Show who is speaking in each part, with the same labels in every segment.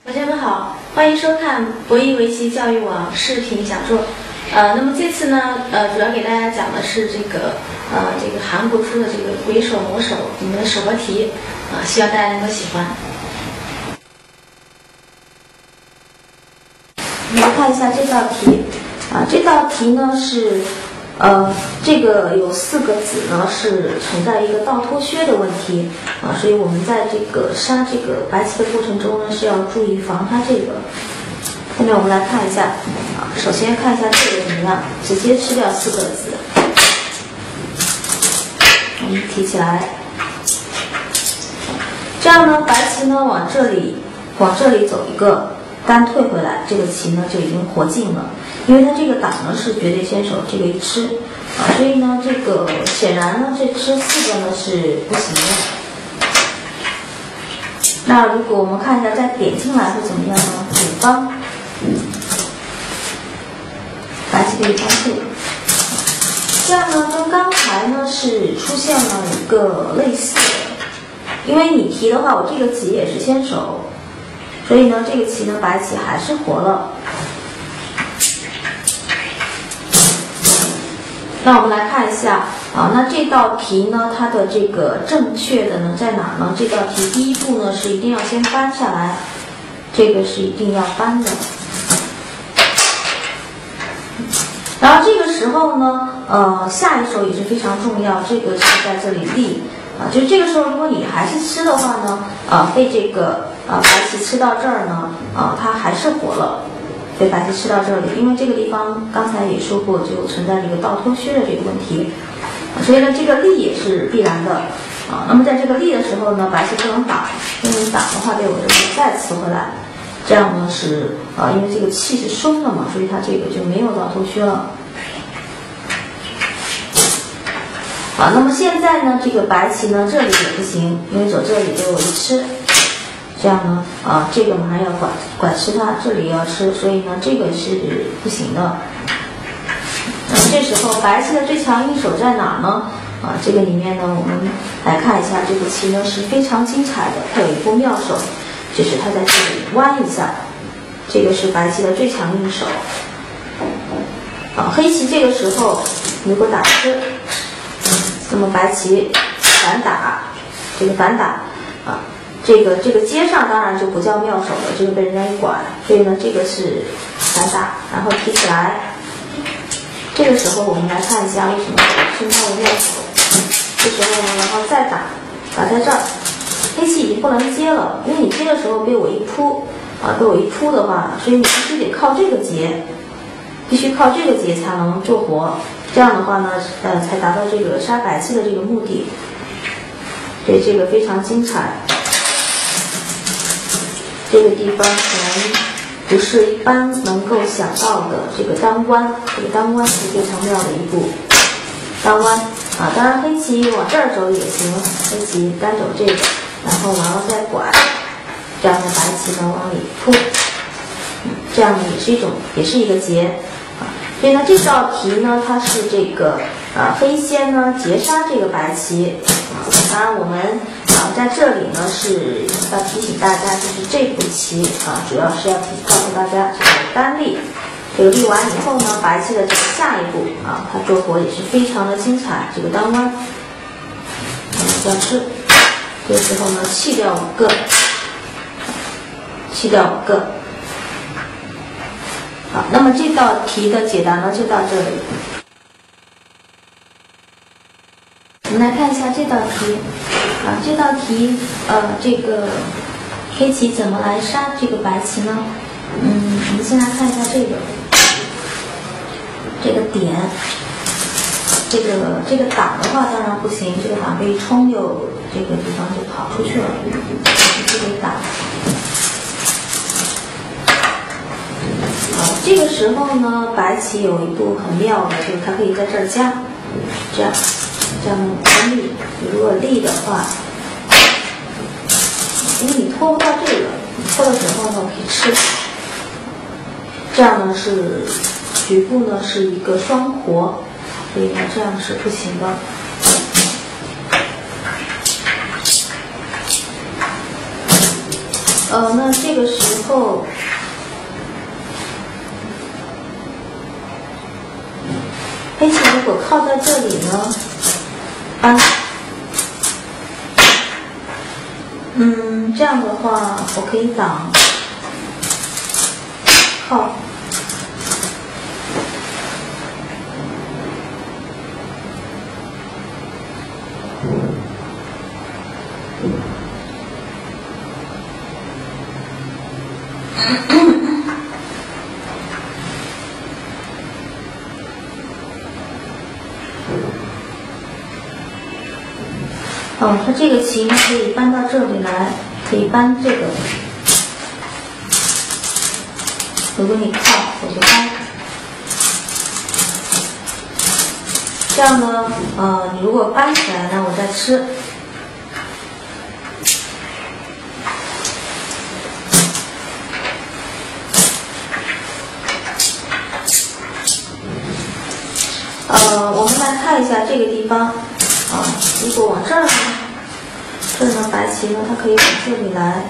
Speaker 1: 同学们好，欢迎收看博弈围棋教育网视频讲座。那么这次呢，主要给大家讲的是这个韩国出的这个鬼手魔手里面的手和题，希望大家能够喜欢。我们来看一下这道题，这道题呢是。这个有4个子呢是存在一个倒脱靴的问题所以我们在这个杀这个白棋的过程中呢是要注意防它这个。下面我们来看一下首先看一下这个怎么样，直接吃掉4个子。我们提起来，这样呢白棋呢往这里走一个，单退回来，这个棋呢就已经活进了。因为它这个挡呢是绝对先手，这个一吃所以呢这个显然呢这吃4个呢是不行的。那如果我们看一下再点进来会怎么样呢？五方，白棋可以方退。这样呢跟刚才呢是出现了一个类似的，因为你提的话，我这个棋也是先手，所以呢这个棋呢白棋还是活了。那我们来看一下那这道题呢，它的这个正确的呢在哪呢？这道题第一步呢是一定要先搬下来，这个是一定要搬的。然后这个时候呢，下一手也是非常重要，这个是在这里立就是这个时候如果你还是吃的话呢，被这个白棋吃到这儿呢，它还是活了。被白棋吃到这里，因为这个地方刚才也说过，就存在这个倒脱靴的这个问题，所以呢，这个立也是必然的那么在这个立的时候呢，白棋不能挡，因为你挡的话被我这里再吃回来，这样呢是因为这个气是松的嘛，所以它这个就没有倒脱靴了。那么现在呢，这个白棋呢这里也不行，因为走这里被我一吃。这样呢，这个马上要拐吃它，这里要吃，所以呢，这个是不行的。那么这时候白棋的最强硬手在哪呢？这个里面呢，我们来看一下，这个棋呢是非常精彩的，它有一步妙手，就是它在这里弯一下，这个是白棋的最强硬手。黑棋这个时候如果打吃，那么白棋反打，这个反打这个接上当然就不叫妙手了，这个被人家一拐，所以呢这个是反打，然后提起来。这个时候我们来看一下为什么是它的妙手。这时候呢，然后再打在这儿，黑棋已经不能接了，因为你接的时候被我一扑的话，所以你必须得靠这个劫，必须靠这个劫才能做活。这样的话呢，才达到这个杀白棋的这个目的。所以这个非常精彩。这个地方可能不是一般能够想到的，这个单弯，这个单弯是非常妙的一步。单弯当然黑棋往这儿走也行，黑棋单走这个，然后再拐，这样的白棋呢往里扑，这样呢也是一个劫所以呢这道题呢它是这个黑先呢截杀这个白棋当然我们在这里呢是要提醒大家，就是这步棋主要是要告诉大家这个单立，这个立完以后呢，白棋的这个下一步它做活也是非常的精彩，这个单弯要吃，这个时候呢弃掉5个，那么这道题的解答呢就到这里。我们来看一下这道题这道题这个黑棋怎么来杀这个白棋呢？我们先来看一下这个点，这个挡的话当然不行，这个挡被一冲就这个地方就跑出去了，这个挡。这个时候呢，白棋有一步很妙的，就是它可以在这儿加，这样立。如果立的话，因为你拖不到这个，你拖的时候呢可以吃，这样呢是局部呢是一个双活，所以呢这样是不行的。 那这个时候，黑棋如果靠在这里呢，搬，这样的话我可以挡靠。它这个棋呢可以搬到这里来，可以搬这个。如果你靠，我就搬。这样呢，你如果搬起来呢，我再吃。我们来看一下这个地方。如果往这儿呢，这儿呢白棋呢，它可以往这里来。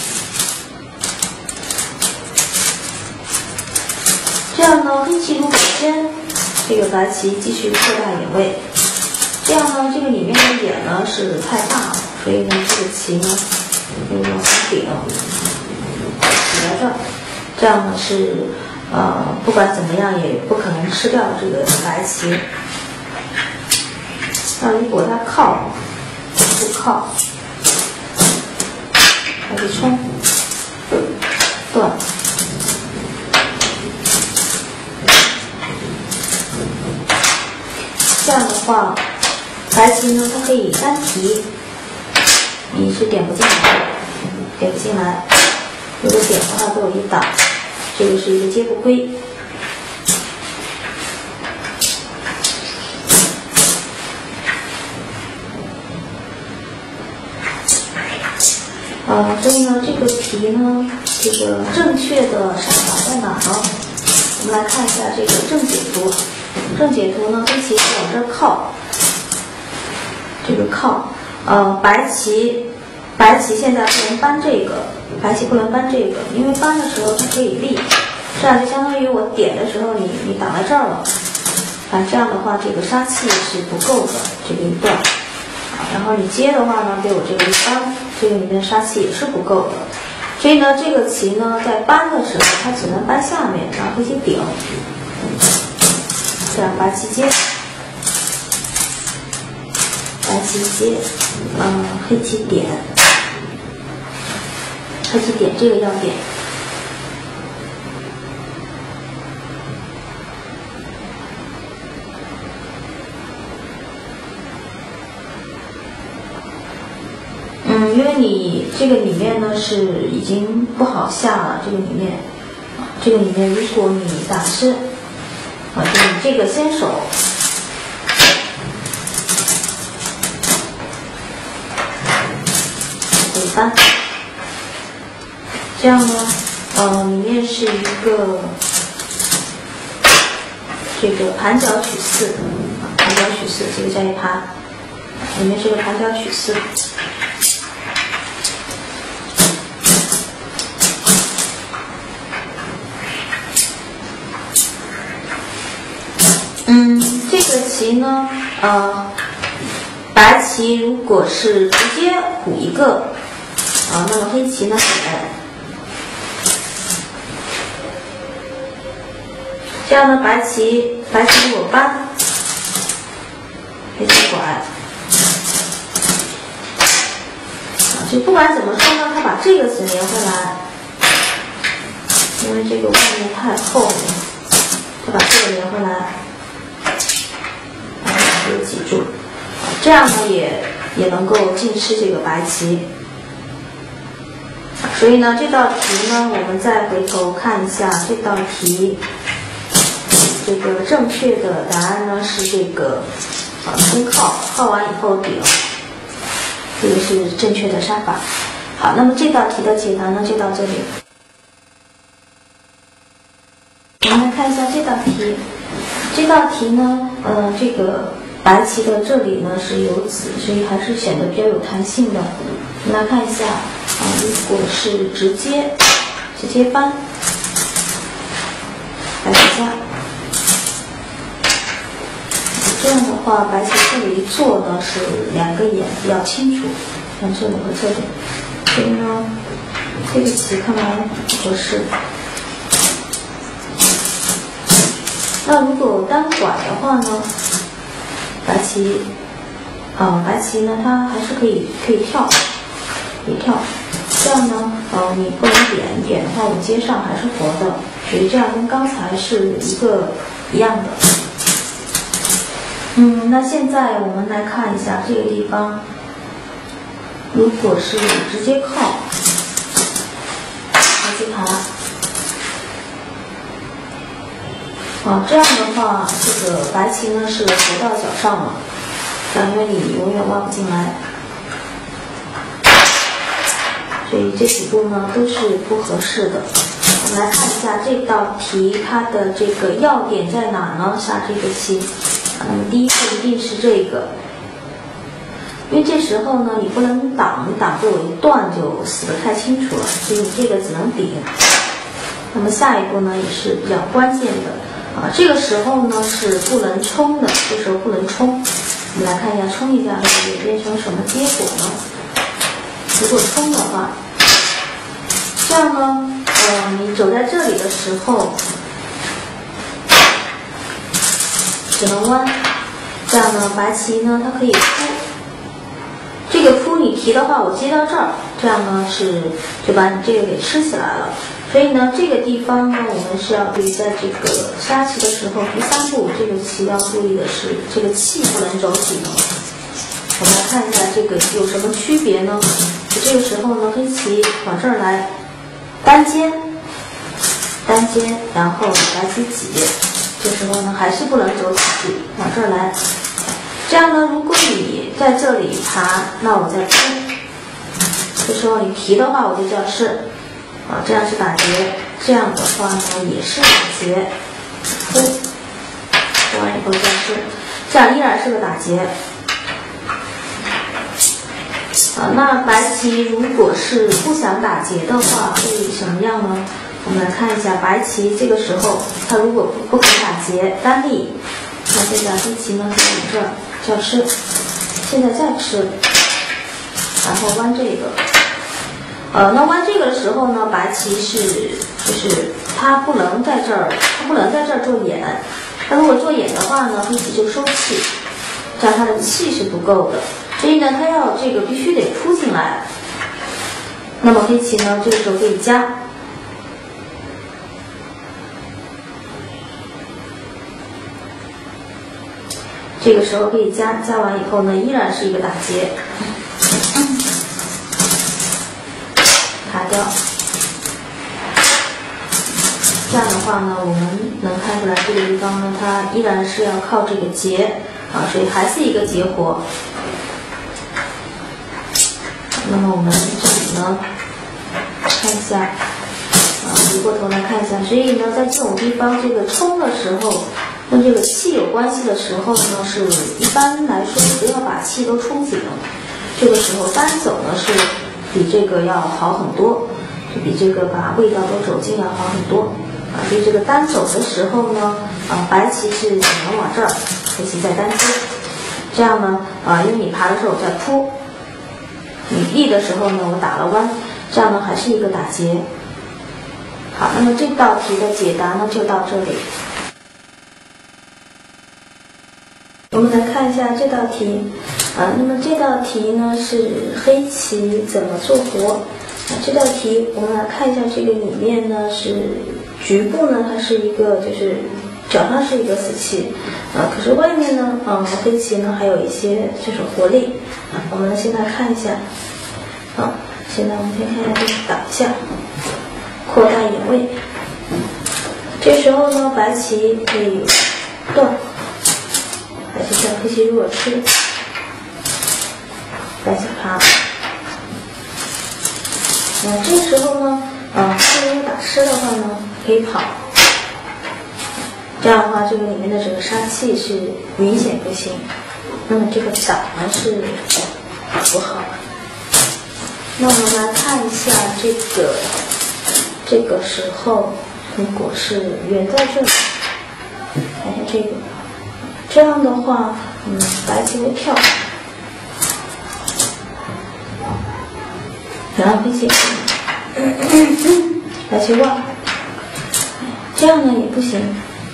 Speaker 1: 这样呢，黑棋如果先这个白棋继续扩大眼位，这样呢，这个里面的眼呢是太大了，所以呢，这个棋呢就往上顶，顶在这儿，这样呢是不管怎么样也不可能吃掉这个白棋。那如果它靠，不靠，还是冲，断。这样的话，白棋呢，它可以单提，你是点不进来的，点不进来。如果点的话，都有一挡，这个是一个接不归。所以呢，这个题呢，这个正确的杀法在哪呢？我们来看一下这个正解图。正解图呢，黑棋往这儿靠，这个靠，白棋现在不能搬这个，白棋不能搬这个，因为搬的时候它可以立，这样就相当于我点的时候你挡在这儿了，这样的话这个杀气是不够的，这个一段。然后你接的话呢，给我这个一搬，这个里面杀气也是不够的，所以呢，这个棋呢在搬的时候，它只能搬下面，让黑棋顶，这样白棋接，白棋接，黑棋点，黑棋点这个要点。因为你这个里面呢是已经不好下了，这个里面如果你打吃，就是你这个先手，可以搬，这样呢，里面是一个这个盘角取四，盘角取四，这个叫一盘，里面是个盘角取四。这个棋呢，白棋如果是直接补一个，那么黑棋呢点，这样呢白棋如果搬，黑棋拐，就不管怎么说呢，他把这个子连回来，因为这个外面太厚了，他把这个连回来。记住，这样呢也能够尽吃这个白棋。所以呢，这道题呢，我们再回头看一下这道题，这个正确的答案呢是这个先靠完以后顶，这个是正确的杀法。好，那么这道题的解答呢就到这里。我们来看一下这道题。这道题呢，这个白棋的这里呢是有子，所以还是显得比较有弹性的。我们来看一下啊，如果是直接搬，白棋家，这样的话，白棋这里做的是两个眼比较清楚，像这里和这里，所以呢，这个棋看来不合适。那如果单拐的话呢，白棋呢，它还是可以跳，这样呢，你不能点的话，我接上还是活的，所以这样跟刚才是一样的。那现在我们来看一下这个地方，如果是直接靠白棋爬。这样的话，这个白棋呢是活到脚上了，因为你永远挖不进来，所以这几步呢都是不合适的。我们来看一下这道题，它的这个要点在哪呢？下这个棋，那么第一步一定是这个，因为这时候呢你不能挡，你挡对我一断就死得太清楚了，所以你这个只能顶。那么下一步呢也是比较关键的。这个时候呢是不能冲的，这时候不能冲。我们来看一下冲一下会演变成什么结果呢？如果冲的话，这样呢，你走在这里的时候，只能弯。这样呢，白棋呢它可以扑。这个扑你提的话，我接到这儿，这样呢就把你这个给吃起来了。所以呢，这个地方呢，我们是要注意，在这个杀棋的时候，第三步这个棋要注意的是，这个气不能走紧。我们来看一下这个有什么区别呢？这个时候呢，黑棋往这儿来，单尖，然后白棋挤，这时候呢还是不能走起气，往这儿来。这样呢，如果你在这里爬，那我再扑，这时候你提的话，我就叫吃。这样是打劫，这样的话呢也是打劫，扑完以后再吃，这样依然是个打劫。那白棋如果是不想打劫的话，会什么样呢？我们来看一下白棋这个时候，它如果不肯打劫，单立，那现在黑棋呢就往这儿叫吃，现在再吃，然后弯这个。那弯这个的时候呢，白棋就是它不能在这儿做眼，它如果做眼的话呢，黑棋就收气，这样它的气是不够的，所以呢，它要这个必须得扑进来。那么黑棋呢，这个时候可以加，这个时候可以加完以后呢，依然是一个打劫。卡掉，这样的话呢，我们能看出来这个地方呢，它依然是要靠这个劫所以还是一个劫活。那么我们这里呢，看一下，回过头来看一下，所以呢，在这种地方，这个冲的时候，跟这个气有关系的时候呢，是一般来说不要把气都冲紧，这个时候单走呢是比这个要好很多，比这个把味道都走进要好很多所以这个单走的时候呢，白棋是只能往这儿，黑棋再单接，这样呢，因为你爬的时候我在扑，你立的时候呢我打了弯，这样呢还是一个打劫。好，那么这道题的解答呢就到这里。我们来看一下这道题，那么这道题呢是黑棋怎么做活？这道题我们来看一下，这个里面呢是局部呢它是一个就是脚上是一个死棋，可是外面呢，黑棋呢还有一些就是活力，我们现在看一下，现在我们先看一下这个打一下，扩大眼位，这时候呢白棋可以断。白棋下，黑棋如果吃，白棋爬。这个时候呢，黑如果打吃的话呢，可以跑。这样的话，这个里面的整个杀气是明显不行。 那么这个挡呢是不好。那我们来看一下这个时候，如果是圆在这里，看一下这个，这样的话，白棋会跳，然后黑棋，白棋望，这样呢也不行。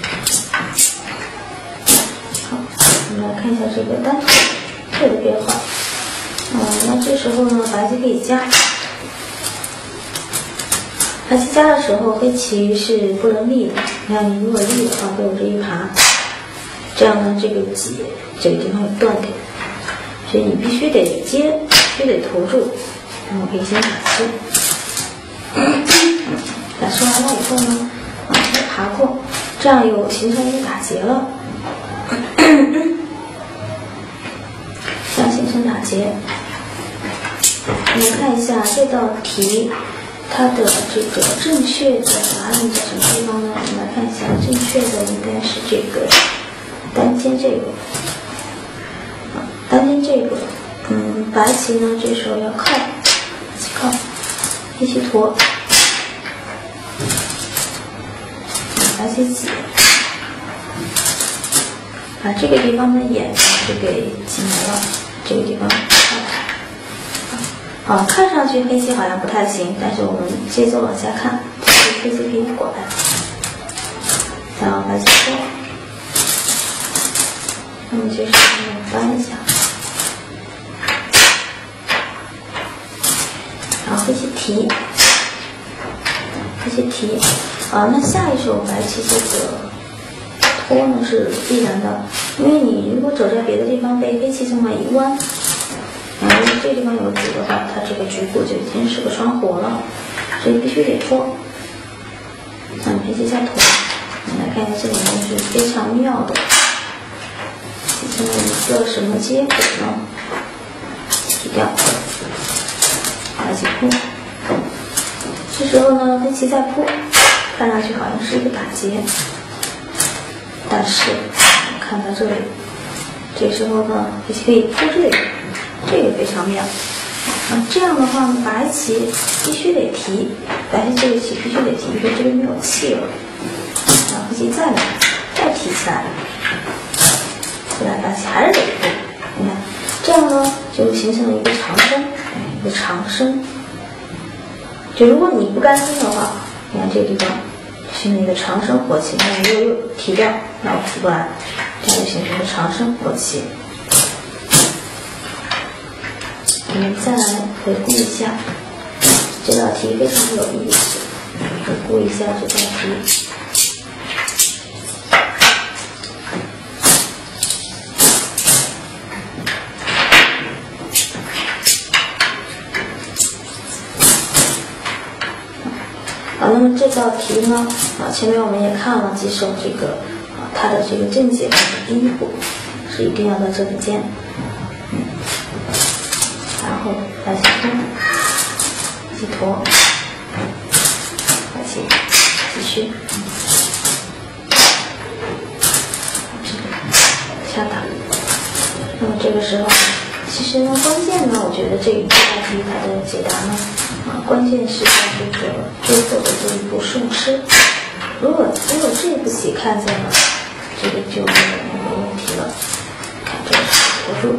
Speaker 1: 好，我们来看一下这个单退的变化。那这时候呢，白棋可以加。白棋加的时候，黑棋是不能立的。你看，你如果立的话，被我这一爬，这样呢，这个解这个地方有断点，所以你必须得接，必须得投住。那我可以先打吃，打吃完了以后呢，再爬过，这样又形成一个打结了。这样形成打结。我们看一下这道题，它的这个正确的答案在什么地方呢？我们来看一下，正确的应该是这个单尖这个，单尖这个，白棋呢这时候要靠，黑棋驮，白棋挤，把这个地方的眼就给挤没了，这个地方。好，看上去黑棋好像不太行，但是我们接着往下看，黑棋可以拐，然后白棋拖，那么这时候翻一下，然后黑棋提，那下一手白棋这个拖呢是必然的，因为你如果走在别的地方被黑棋这么一弯。如果这个地方有子的话，它这个局部就已经是个双活了，所以必须得拖。黑棋下拖，我们来看一下这里面是非常妙的，形成了一个什么结果呢？提掉，白棋扑。这时候呢，黑棋在扑，看上去好像是一个打结，但是看到这里，这时候呢，黑棋可以扑这个。这个非常妙，这样的话，白棋必须得提，白棋这个棋必须得提，因为这边没有气了。然后黑棋再提起来，后来白棋还是得扑。你看，这样呢就形成了一个长生，就如果你不甘心的话，你看这个地方形成一个长生活棋，那你又提掉，然后提过来，这样就形成一个长生活棋。我们再来回顾一下这道题，非常有意思。回顾一下这道题。好，那么这道题呢，前面我们也看了几手这个，它的这个正解的第一步是一定要到这里尖。然后白棋拖，黑棋驮，白棋继续，下打。那么这个时候，其实呢，关键呢，我觉得这道题它的解答呢，关键是在这个最后的这一步顺吃。如果这步棋看见了，这个就没问题了。看这个驮住。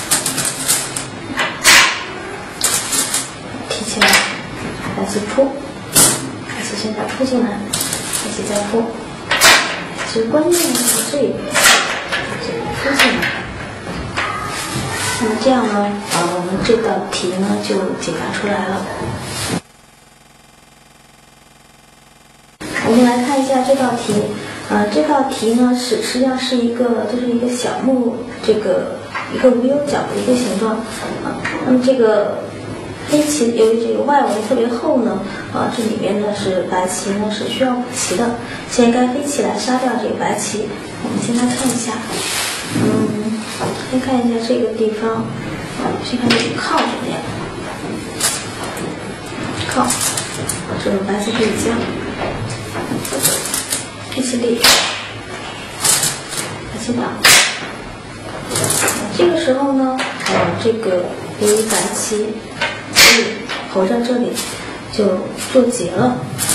Speaker 1: 起来，白棋扑，白棋现在扑进来，白棋再扑，其实关键是这一步，扑进来。那么这样呢，我们这道题呢就解答出来了。我们来看一下这道题，这道题呢实际上是一个小木一个无忧角的一个形状，那么这个。黑棋由于这个外围特别厚呢，这里面呢是白棋呢是需要补棋的。现在该黑棋来杀掉这个白棋。我们先来看一下，先看一下这个地方，先看这个靠怎么样？靠，这个白棋可以将，黑棋立，白棋挡，这这个时候呢，这个由于白棋所以侯在这里就做结了，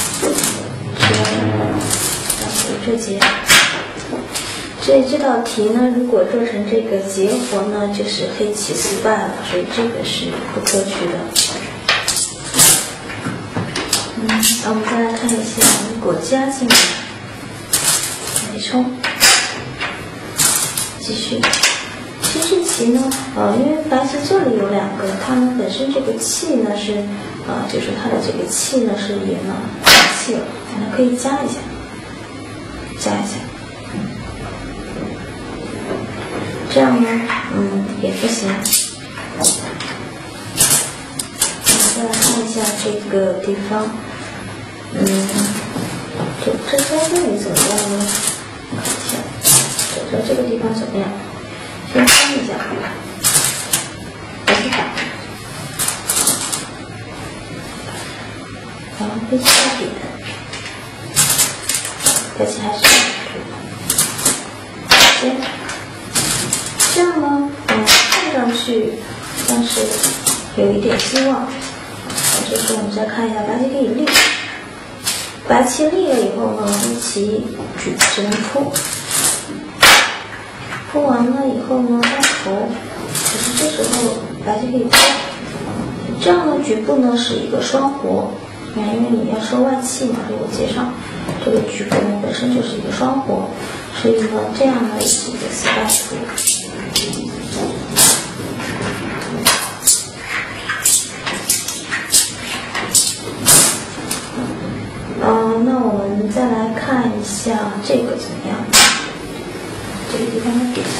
Speaker 1: 做结。所以这道题呢，如果做成这个结活呢，就是黑棋失败了，所以这个是不可取的。那我们再来看一下，如果加进来，没冲，继续。其实这棋呢，因为白棋这里有两个，它们本身这个气呢是，就是它的这个气呢是也呢气了，那可以加一下，加一下。这样呢，也不行。我们再来看一下这个地方，这在这里怎么样呢？看一下，在这个地方怎么样？先看一下，还是打，然后黑棋下点，白棋还是先。这样呢，看上去像是有一点希望。这时候我们再看一下，白棋可以立，白棋立了以后呢，黑棋只能扑，扑完了以后呢，再投。可是这时候白棋可以接，这样呢，局部呢是一个双活。因为你要收外气嘛，如果接上这个局部呢本身就是一个双活，所以呢，这样呢也是一个失败图。那我们再来看一下这个怎么样？这个地方的点，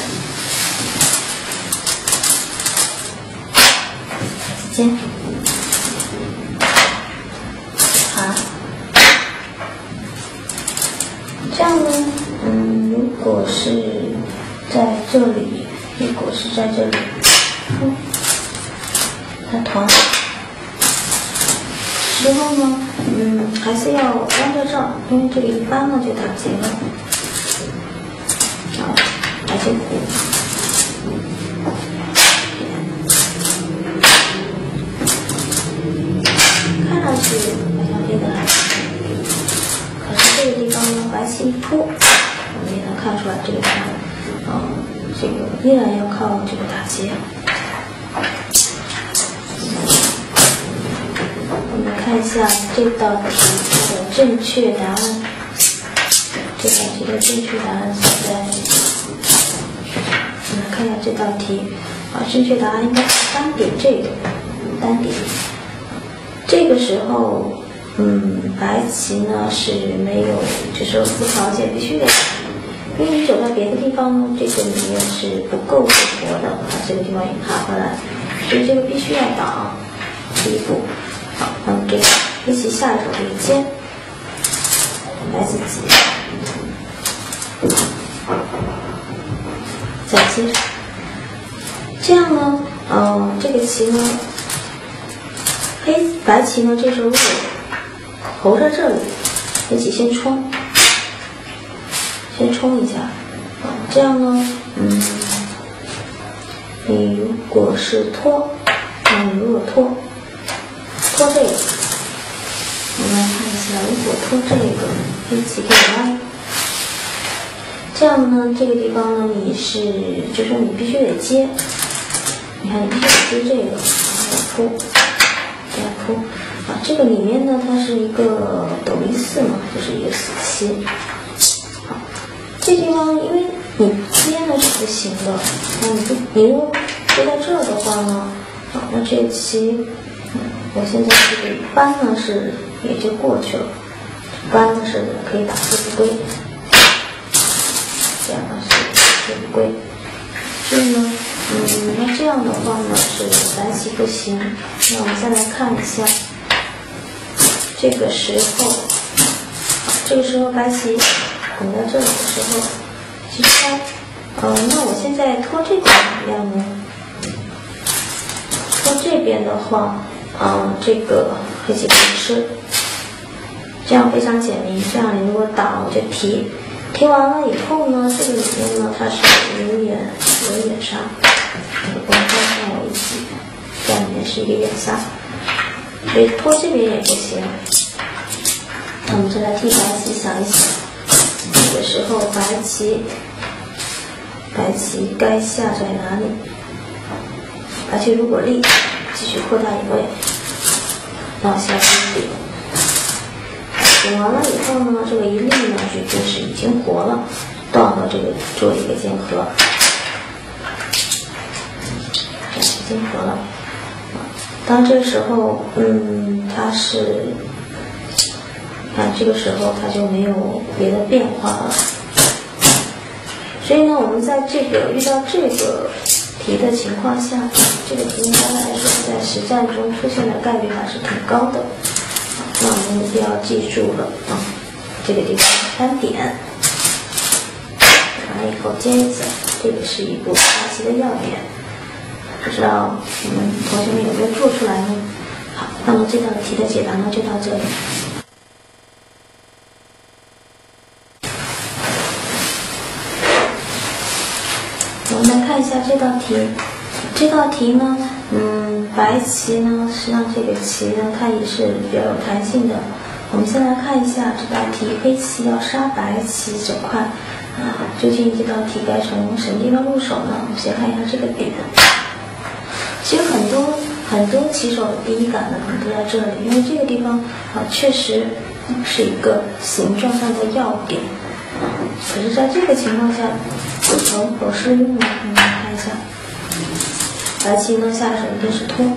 Speaker 1: 尖，好，这样呢，如果是在这里，它团。之后呢，还是要弯在这儿，因为这里一扳呢就打结了。好，白棋虎，看上去好像黑的还可以，可是这个地方呢，白棋一扑，我们也能看出来这个地方，这个依然要靠这个打结。看一下这道题的正确答案。这道题的正确答案是在，我们看一下这道题正确答案应该是单点这个，单点。这个时候，白棋呢是没有，就是无条件必须得，因为你走到别的地方呢，这个里面是不够复活的，这个地方也卡回来，所以这个必须要挡。第一步。好，那么这个黑棋下一手这个尖，白棋急，再接，这样呢，这个棋呢，白棋呢，这时候如果侯在这里，黑棋先冲一下，这样呢，你如果是拖，你如果拖这个，我们来看一下，如果拖这个，黑棋可以歪，这样呢，这个地方呢，就说你必须得接，你看你必须得接这个，然后扑，这样扑，这个里面呢，它是一个斗笠4嘛，就是一个死棋。好，这地方因为你接呢是不行的，你如果接在这儿的话呢，那这个棋。我现在这个扳呢是也就过去了，扳呢是可以打出不归，这样呢是不归。所以呢，那这样的话呢是白棋不行。那我们再来看一下，这个时候白棋拱在这里的时候，其实那我现在拖这边怎么样呢？拖这边的话。这个黑棋可以吃，这样非常简明。这样你如果打，我就提完了以后呢，这个里面呢它是有眼杀， 这个光圈放我一起，这样里面是一个眼下，所以拖这边也不行。那我们就来替白棋想一想，这个时候白棋该下在哪里？白棋如果立，继续扩大一位，那我下这里。点完了以后呢，这个一立呢，就是已经活了，断了这个做一个结合，这样结合了。当然这个时候，它是，看这个时候它就没有别的变化了。所以呢，我们在这个遇到这个题的情况下，这个题应该来说在实战中出现的概率还是挺高的。那我们一定要记住了啊，这个地方3点，完了以后接一下，这个是一步下棋的要点，不知道你们同学们有没有做出来呢？好，那么这道题的解答呢就到这里。我们来看一下这道题，这道题呢，白棋呢，实际上这个棋呢，它也是比较有弹性的。我们先来看一下这道题，黑棋要杀白棋这块，究竟这道题该从什么地方入手呢？我们先看一下这个点。其实很多棋手的第一感呢，可能都在这里，因为这个地方确实是一个形状上的要点。可是在这个情况下，能否适用呢？我们来看一下。白棋呢下手一定是突，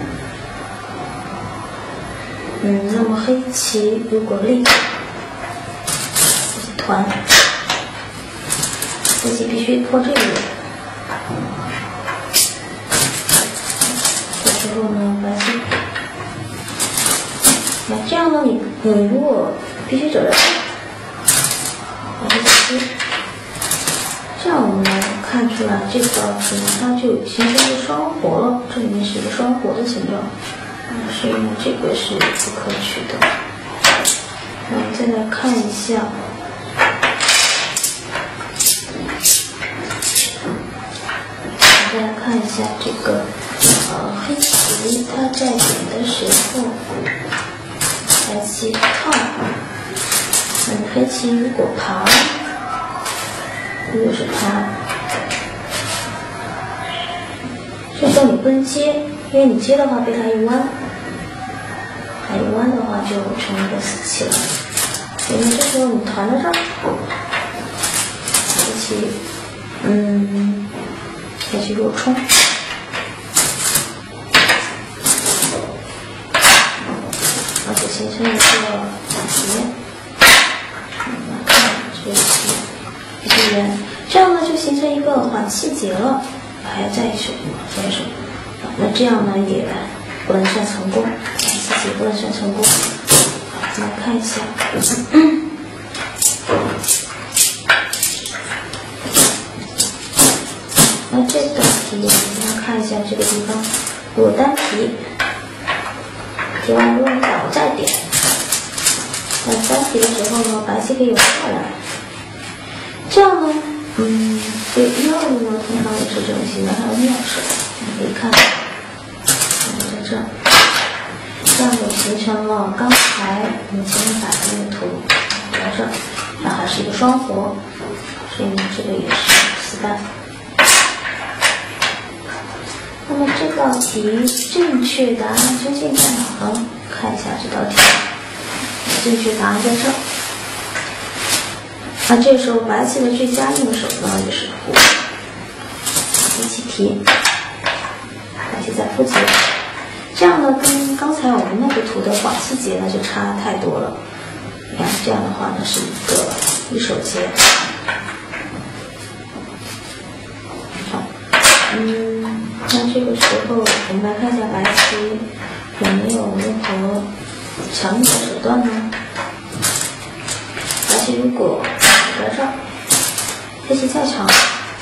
Speaker 1: 那么黑棋如果立，团，黑棋必须破这个人。这时候呢，白棋，那这样呢，你如果必须走到这，白棋。这样我们能看出来，这道题它就形成一个双活了，这里面是一个双活的形状，所以呢，这个是不可取的。我们再来看一下，这个黑棋它在点的时候，白棋套，黑棋如果爬。如果是爬，这时候你不能接，因为你接的话被它一弯，它一弯的话就成一个死棋了。所以呢，这时候你团到这儿，黑棋，黑棋如果冲，而且形成一个结，这个棋。这样呢就形成一个缓气结了，还要再一手，那这样呢也不能算成功，缓气结不能算成功。我们来看一下，那这道题我们来看一下这个地方，如果单提，提完如果你倒再点，那单提的时候呢，白棋可以往下来。这样呢，这1、2路呢，通常也是这种形状，它的妙手，你可以看，在这儿，这样就形成了刚才我们前面摆的那个图，在这儿，然后还是一个双活，所以呢，这个也是失败。那么这道题正确答案究竟在哪呢？看一下这道题，正确答案在这儿。那这个时候白棋的最佳应手呢，就是胡，黑棋提，白棋再复结，这样呢跟刚才我们那个图的缓气结呢就差太多了。你看这样的话呢是一个一手结。好，那这个时候我们来看一下白棋有没有任何强硬的手段呢？白棋如果在这儿，黑棋再长，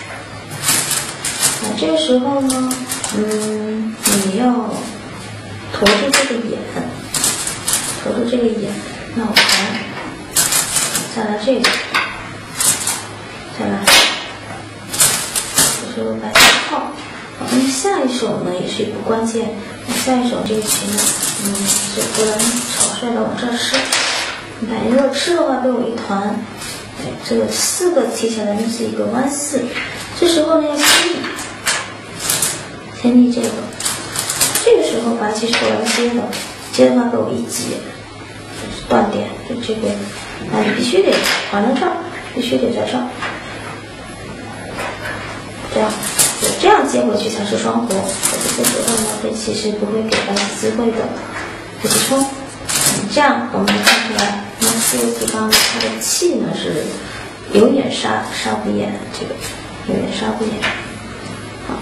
Speaker 1: 那这个时候呢，你要驮住这个眼，驮住这个眼，那我弹，再来这个，再来，这时候白棋套， 那么下一手呢也是一步关键。下一手这个棋呢，是不能草率的往这儿吃。你看，如果吃的话被我一团，这个4个提起来那是一个弯4，这时候呢要先逆这个，这个时候白棋是过来接的，接的话被我一接，就是断点，就这边，那你必须得还到这儿，必须得在这儿，这样接回去才是双活，否则这时候呢黑棋是不会给白棋机会的，黑棋冲，这样我们看出来，那这个地方它的气呢是有眼杀不掩，这个有眼杀不掩。好，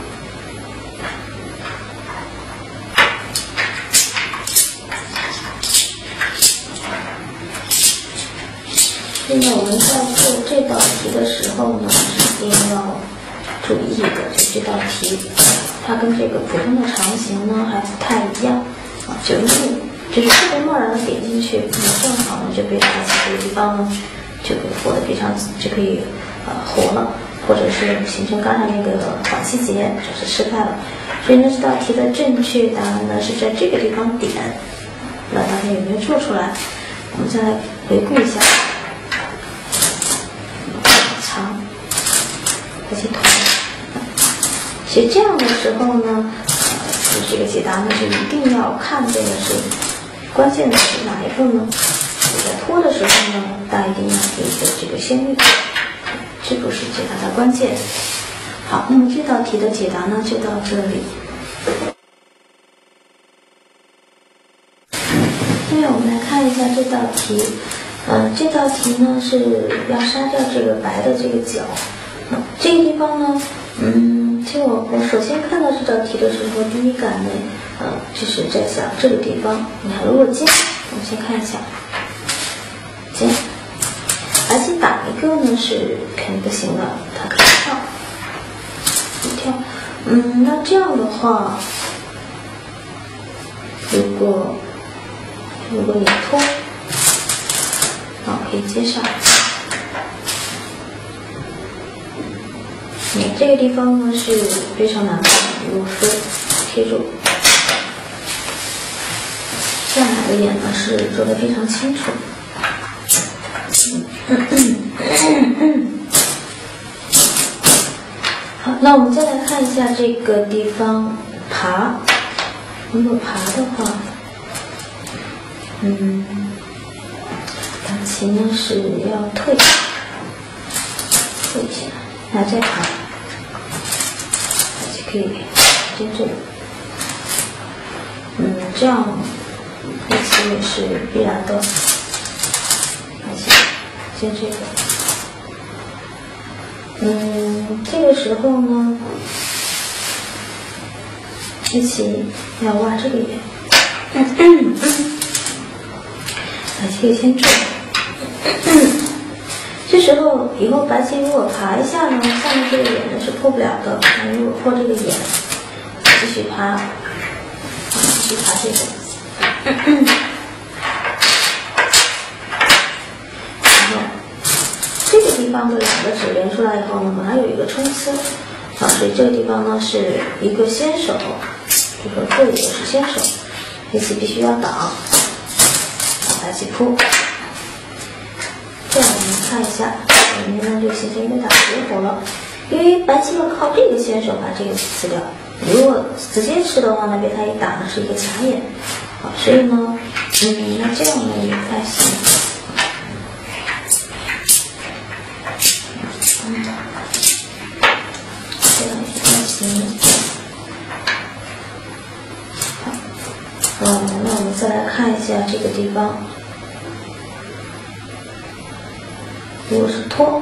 Speaker 1: 现在我们在做这道题的时候呢，是一定要注意的，就这道题它跟这个普通的长形呢还不太一样啊，就是特别贸然的点进去，那么正好呢就被白棋这个地方呢就给活得非常，就可以活了，或者是形成刚才那个缓气节，就是失态了。所以呢这道题的正确答案呢是在这个地方点，那大家有没有做出来？我们再来回顾一下，长，而且团。其实这样的时候呢，这个解答呢就一定要看这个是关键的是哪一步呢？在拖的时候呢，大家一定要有一个这个先率，这个是解答的关键。好，那么这道题的解答呢就到这里。下面我们来看一下这道题，这道题呢是要杀掉这个白的这个角。这个地方呢，其实我首先看到这道题的时候，第一感呢，就是在想这个地方，你看如果尖，我们先看一下，尖，白棋打一个呢是肯定不行的，它可以跳，那这样的话，如果你拖，可以接上。这个地方呢是非常难看的，如果说贴住，这样2个眼呢是做得非常清楚。好，那我们再来看一下这个地方爬，如果爬的话，白棋呢是要退一下，然后再爬。可以接这个，这样黑棋也是必然的，而且接这个，这个时候呢，黑棋要挖这个眼，白棋先住。这时候以后白棋如果爬一下呢，下面这个眼呢是破不了的。那如果破这个眼，继续爬，继续爬这个。然后这个地方的2个指连出来以后呢，马上有一个冲刺，所以这个地方呢是一个先手，这个这里也是先手，黑棋必须要挡，白棋扑。这样我们看一下，里面呢就形成一个打结活了。因为白棋要靠这个先手把这个吃掉，如果直接吃的话呢，被他一打呢是一个卡眼，所以呢，那这样呢也不太行。这样也不太行。好，那我们再来看一下这个地方。如果是拖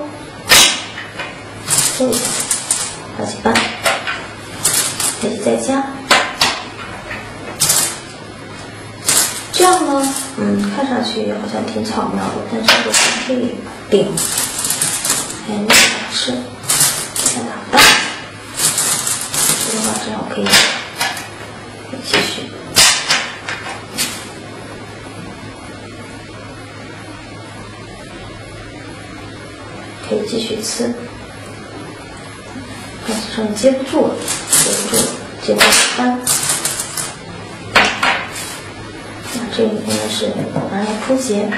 Speaker 1: 一下，白棋搬，黑棋再加，这样呢，看上去好像挺巧妙的，但是我们可以顶，还有那个吃，再打不到，这个话正好可以继续。可以继续吃，但是上面接不住了，接不住了。 接到单。这里面是马上要扑结，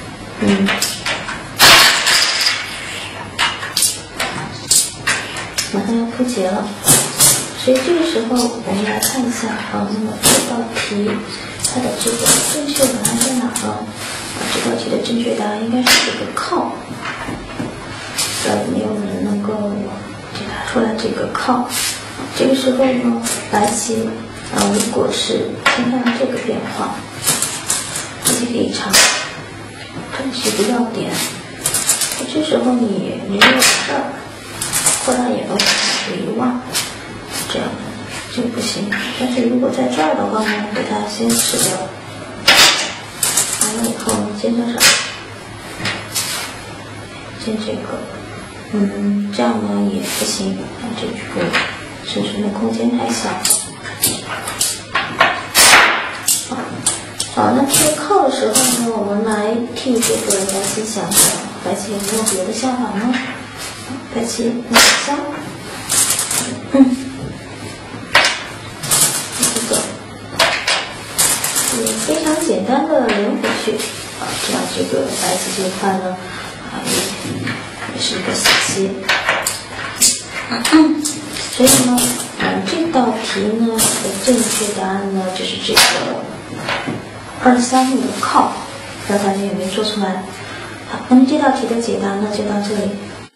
Speaker 1: 马上要扑结了，所以这个时候我们来看一下啊，那么这道题它的这个正确答案在哪呢？这道题的正确答案应该是这个靠，不知道有没有人能够解答出来这个靠？这个时候呢，白棋如果是先看这个变化。这可以长，这是不要点。这时候你如果这儿扩大眼的话，是1万，这样这不行。但是如果在这儿的话呢，给它先吃掉，完了以后接着上，接这个，这样呢也不行，这个生存的空间太小。好，那这个靠的时候呢，我们来替这个白棋想想，白棋有没有别的想法呢？白棋哪下？这个非常简单的连回去啊，这样这个白棋这一块呢，也是一个死棋。所以呢，这道题呢的正确答案呢就是这个。23路的靠，不知道大家有没有做出来？好，那么这道题的解答呢就到这里。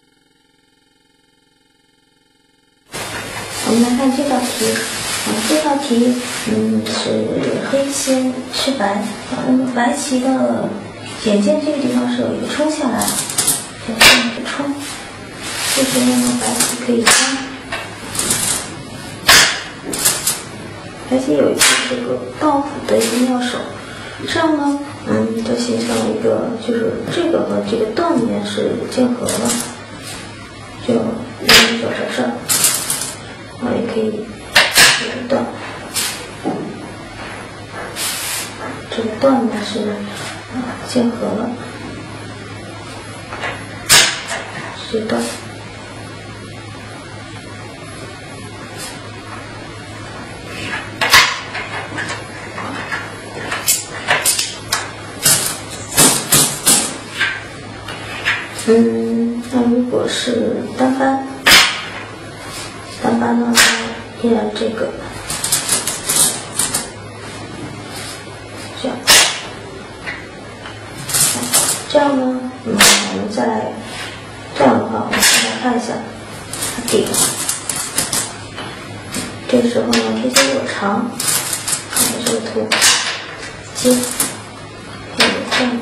Speaker 1: 我们来看这道题，这道题是黑先吃白，那么白棋的眼见这个地方是有一个冲下来，这样一个冲，这时候呢白棋可以将，白棋有一个这个到府的一个妙手。这样呢，就形成了一个，就是这个和这个断面是结合了，就走到这儿，也可以这个断，这个断面是结合了，这断。那如果是单翻呢，依然这个这样呢，我们再来这样的话，我们再来看一下它顶。这个时候呢，黑棋有长，看这个图接，会有这样的。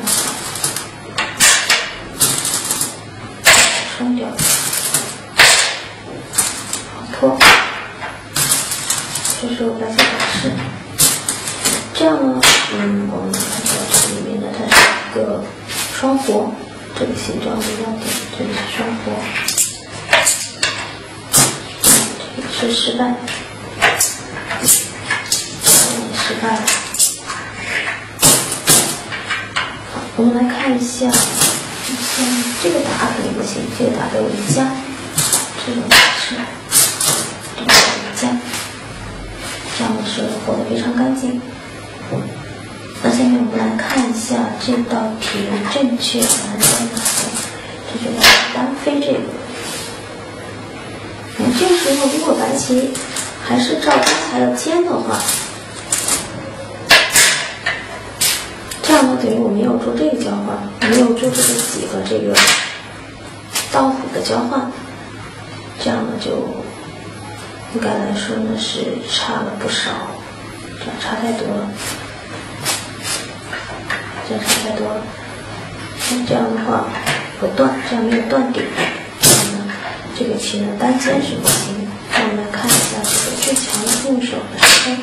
Speaker 1: 双掉，脱，这是我白棋打士。这样呢，我们看到这里面呢，它是一个双活，这个形状的要点，这里是双活，这里是失败，这里失败了。好，我们来看一下。这个打肯定不行，这个打给我一加，这种是这个一加，这样是活得非常干净。那下面我们来看一下这道题正确答案在哪里？正确答案单飞这个。这个时候如果白棋还是照刚才的尖的话，这样呢等于我没有做这个交换，没有做这个几和这个到府的交换，这样呢就应该来说呢是差了不少，这样差太多了，这样差太多了。那这样的话不断，这样没有断点，这样呢这个棋呢单尖是不行。那我们来看一下这个最强的用手的是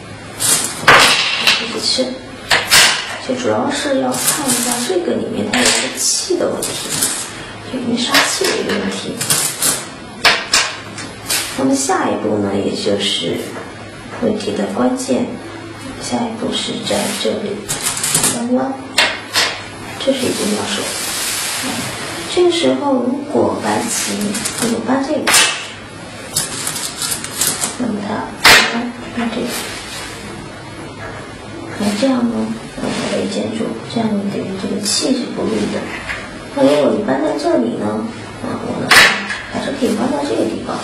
Speaker 1: 这个吃。就主要是要看一下这个里面它有个气的问题，有没杀气的一个问题。那么下一步呢，也就是问题的关键，下一步是在这里弯弯，这是一个妙手。这个时候如果白棋有搬这个，那么它弯， 那这样呢，把它建住，这样你等于这个气是不利的。那如果你搬在这里呢，我们还是可以搬到这个地方，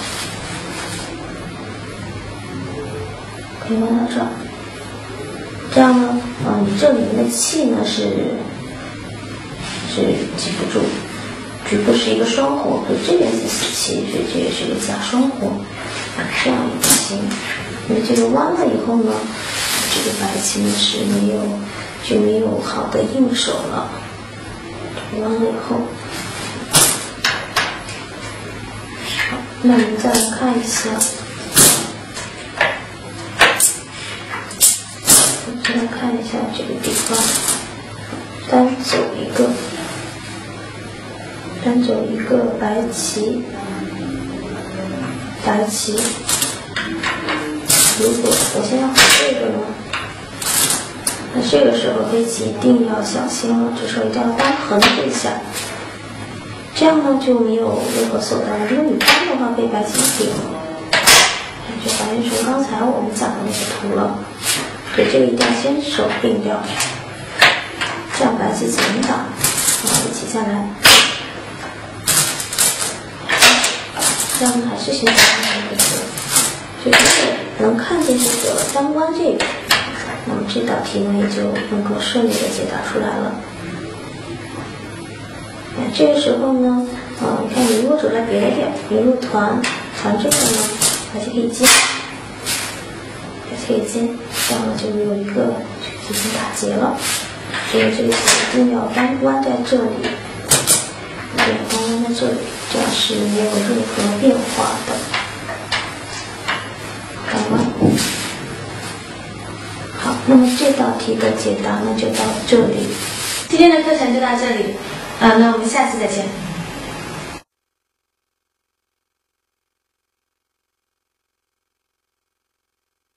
Speaker 1: 可以搬到这儿。这样呢，你这里面的气呢是记不住，局部是一个双活，可是这边是死气，所以这也是一个假双活，这样也不行。因为这个弯了以后呢，这个白棋呢就没有好的应手了。弯了以后，好，那我们再来看一下，再来看一下这个地方，单走一个白棋，如果我现在回这个呢，那这个时候黑棋一定要小心了，这时候一定要单横这下，这样呢就没有任何手段了。如果你单的话被白棋顶了，就还原成刚才我们讲的那个图了。所以这个一定要先手定掉，这样白棋怎么打？黑棋下来，这样还是先打这个图。所以如果能看见这个单弯这个，那么这道题呢也就能够顺利的解答出来了。这个时候呢，你看你如果走在别的点，比如团这个呢，还是可以接，这样呢就有一个已经打结了。所以这个一定要单弯在这里，单弯在这里，这样是没有任何变化的。好，那么这道题的解答呢就到这里。
Speaker 2: 今天的课程就到这里，那我们下次再见。